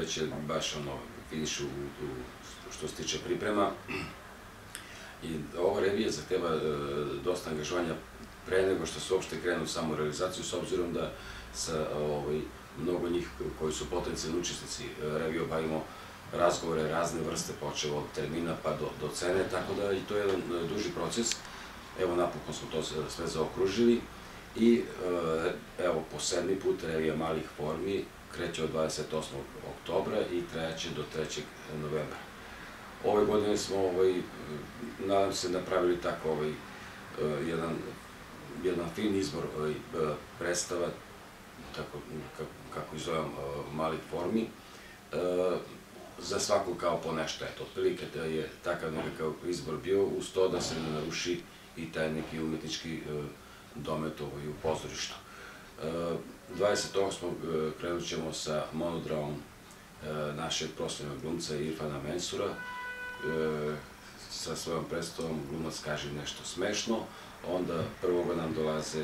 već je baš finišu što se tiče priprema. I ova revija zahteva dosta angažovanja pre nego što se uopšte krenu u samu realizaciju, s obzirom da sa mnogo njih koji su potencijalni učesnici revije obavimo razgovore razne vrste, počeo od termina pa do cene, tako da i to je jedan duži proces. Evo, napokon smo to sve zaokružili i evo, po 7. put revija malih formi kreće od 28. oktobra i trajaće do 3. novembra. Ove godine smo, nadam se, napravili tako jedan fin izbor predstava, kako ih zovem, malih formi, za svaku kao po nešto. Eto, otprilike da je takav nekakav izbor bio, uz to da se ne naruši i taj neki umetnički domet u pozorištu. 28. krenut ćemo sa monodramom našeg proslavljenog glumca Irfana Mensura, sa svojom predstavom Glumac kaže nešto smešno. Onda 1. nam dolaze,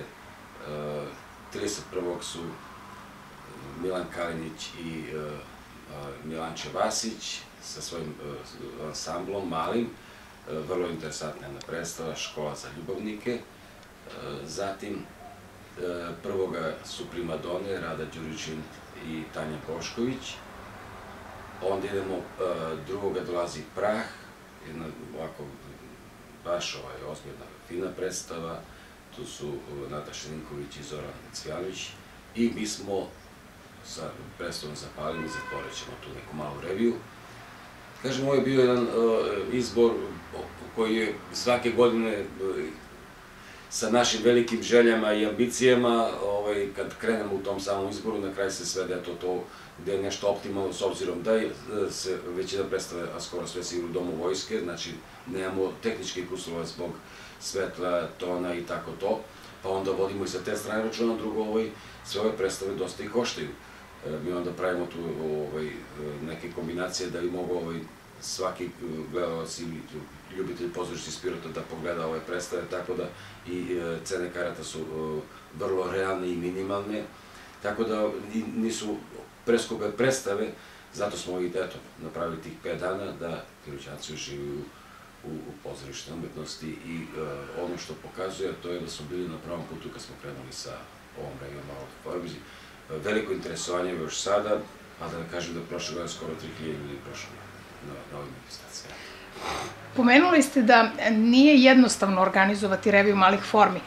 31. su Milan Kalinić i Milanče Vasić sa svojim ansamblom malim, vrlo interesantna jedna predstava, Škola za ljubavnike. Zatim 1. su primadone Rada Đuričin i Tanja Bošković. Onda idemo, 2. dolazi Prah, jedna ovako baš ozbiljna, fina predstava. Tu su Nataša Ninković i Zoran Cvjanović. I mi smo sa predstavom zapalili i zatvorit ćemo tu neku malu reviju. Kažem, ovo je bio jedan izbor koji je svake godine sa našim velikim željama i ambicijama, kad krenemo u tom samom izboru, na kraju se svede to gde je nešto optimalno, s obzirom da se većina predstave, a skoro sve se igra u Domu vojske, znači nemamo tehničkih uslova zbog svetla, tona i tako to, pa onda vodimo i sa te strane računa. Drugo, sve ove predstave dosta i koštaju. Mi onda pravimo tu neke kombinacije da li mogu svaki gledalac ili ljubitelj pozorišta iz Pirota da pogleda ove predstave, tako da i cene karata su vrlo realne i minimalne, tako da nisu preskupe predstave, zato smo napravili tih 5 dana da Piroćanci uživaju u pozorišnoj umetnosti i ono što pokazuje to je da smo bili na pravom putu kad smo krenuli sa ovom revijom malih formi. Veliko interesovanje je još sada, a da ne kažem da je prošle godine skoro 3000 ljudi prošlo na ovim manifestacijama. Pomenuli ste da nije jednostavno organizovati reviju malih formi.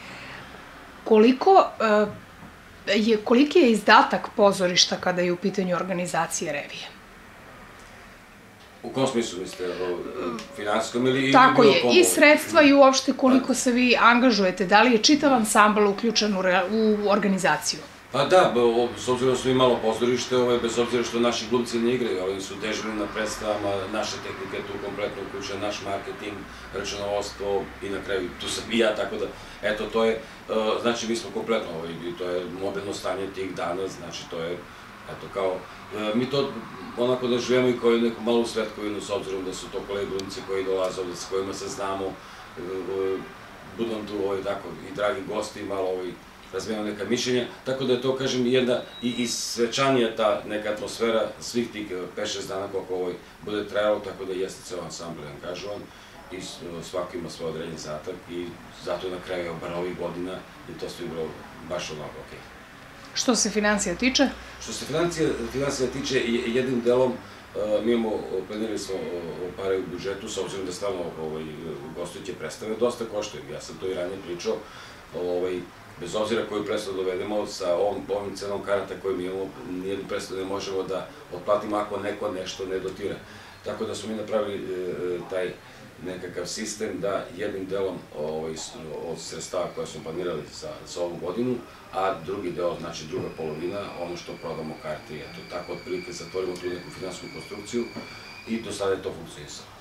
Koliki je izdatak pozorišta kada je u pitanju organizacije revije? U kom smislu mislite? Finansijskom ili bilo kom? Tako je, i sredstva i uopšte koliko se vi angažujete. Da li je čitav ansambl uključen u organizaciju? Pa da, s obzirom da smo imalo pozorište, bez obzira što naši glumci ne igraju, ali su dežurni na predstavama, naše tehnike tu kompletno uključuju, naš marketing, računovodstvo i na kraju tu sam i ja, tako da, eto, to je, znači mi smo kompletno, to je mobilno stanje tih dana, znači to je, eto, kao, mi to onako da živimo i kao neku malu svetkovinu, s obzirom da su to kolege glumci koji dolaze ovde, s kojima se znamo, budu nam tu, tako, i dragi gosti, malo razmijemo neka mišljenja, tako da je to, kažem, jedna i svečanija ta neka atmosfera svih tih 5-6 dana koliko ovo bude trajalo, tako da jeste ceo ansambl angažovan i svako ima svoj određen zadatak i zato je na kraju bar ovih godina i to sve bilo baš onako okej. Što se financija tiče? Što se financija tiče, jednim delom mi planirali smo pare u budžetu, s obzirom da stvarno gostujuće predstave dosta koštaju. Ja sam to i ranije pričao, bez obzira koju predstavu dovedemo, sa ovim cenom karata koju mi imamo, nijednu predstavu ne možemo da otplatimo ako neko nešto ne dotira. Tako da smo mi napravili taj nekakav sistem da jednim delom od sredstava koje smo planirali za ovu godinu, a drugi deo, znači druga polovina, ono što prodamo karte, eto, tako otprilike zatvorimo tu neku finansijsku konstrukciju i do sada je to funkcionisalo.